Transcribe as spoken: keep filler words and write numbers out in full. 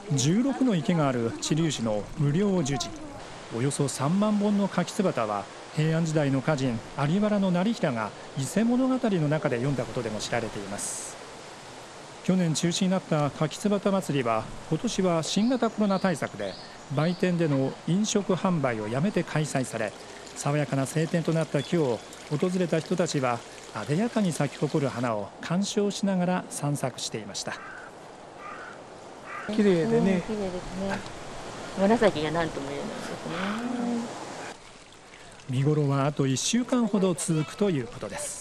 じゅうろくの池がある知立市の無料樹寺。およそさんまんぼんの柿椿は平安時代の歌人有原業平が伊勢物語の中で読んだことでも知られています。去年中止になった柿椿祭りは今年は新型コロナ対策で売店での飲食販売をやめて開催され、爽やかな晴天となった今日、訪れた人たちはあでやかに咲き誇る花を鑑賞しながら散策していました。 綺麗でね、 綺麗ですね。紫が何とも言えないですね。 見頃はあといっしゅうかんほど続くということです。